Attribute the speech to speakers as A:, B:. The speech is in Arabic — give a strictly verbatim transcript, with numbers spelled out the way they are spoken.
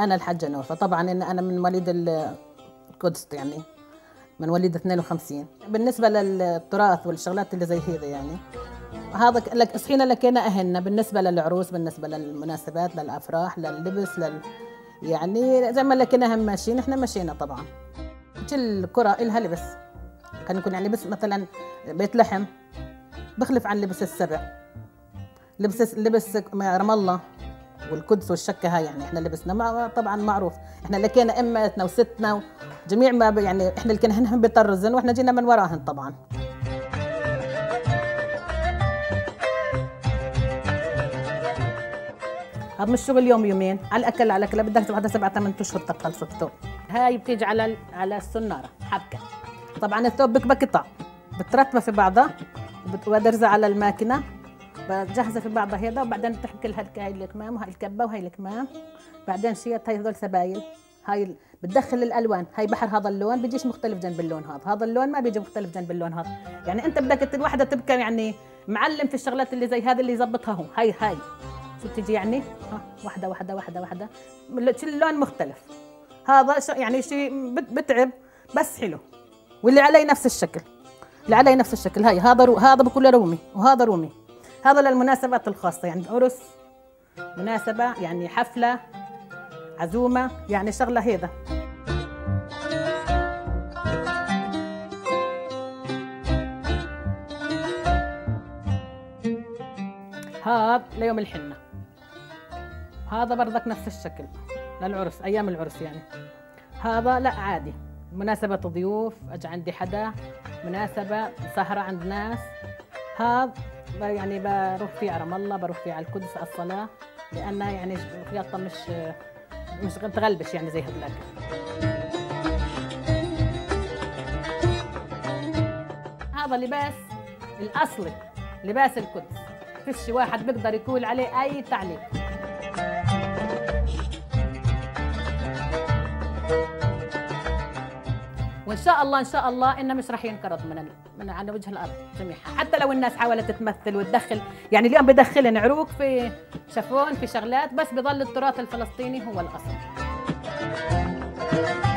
A: أنا الحاجة نوفة. طبعا إن أنا من مواليد القدس، يعني من مواليد اثنين وخمسين. بالنسبة للتراث والشغلات اللي زي هذا، يعني هذا لك صحينا لكينا أهلنا بالنسبة للعروس، بالنسبة للمناسبات، للأفراح، لللبس، لل يعني زي ما لكينا هم ماشيين احنا مشينا. طبعا كل قرى إلها لبس، كان يكون يعني لبس مثلا بيت لحم بخلف عن لبس السبع، لبس لبس رام الله والقدس والشكة هاي، يعني احنا لبسنا ما طبعا معروف. احنا لكينا امتنا وستنا وجميع ما يعني احنا اللي كنا هنهم بيطرزن واحنا جينا من وراهن. طبعا هذا مش شغل يوم يومين، على الاقل على الاقل بدك تقعد سبعة ثمان اشهر تخلص الثوب. هاي بتيجي على على السناره حبكه. طبعا الثوب بكبه قطع بترتبها في بعضها وبترزع على الماكينه، بجهزها في بعضها هذا، وبعدين بتحكي هاي الكمام وهاي الكبه وهي الكمام. بعدين شيت هاي هذول سبايل، هاي بتدخل الالوان. هاي بحر هذا اللون بيجيش مختلف جنب اللون هذا، هذا اللون ما بيجي مختلف جنب اللون هذا. يعني انت بدك الوحده تبقى يعني معلم في الشغلات اللي زي هذا اللي يظبطها هو. هاي هاي شو بتيجي يعني ها واحده واحده واحده واحده كل لون مختلف. هذا يعني شيء بتعب بس حلو. واللي علي نفس الشكل، اللي علي نفس الشكل. هاي هذا رو... هذا بكله رومي وهذا رومي. هذا للمناسبات الخاصة، يعني عرس، مناسبة، يعني حفلة، عزومة، يعني شغلة هيدا. هذا ليوم الحنة، هذا برضك نفس الشكل للعرس، أيام العرس يعني. هذا لا عادي، مناسبة ضيوف، أجي عندي حدا، مناسبة سهرة عند ناس. هذا يعني بروح فيه على رام الله، بروح فيه على القدس على الصلاة، لأنها يعني خياطة مش مش تغلبش يعني زي هذلاك. هذا لباس الأصلي، لباس القدس، فيش واحد بيقدر يقول عليه أي تعليق. وان شاء الله ان شاء الله انه مش راح ينقرض من من على وجه الارض جميعها، حتى لو الناس حاولت تمثل وتدخل. يعني اليوم بدخلن عروق في شافون في شغلات، بس بضل التراث الفلسطيني هو الاصل.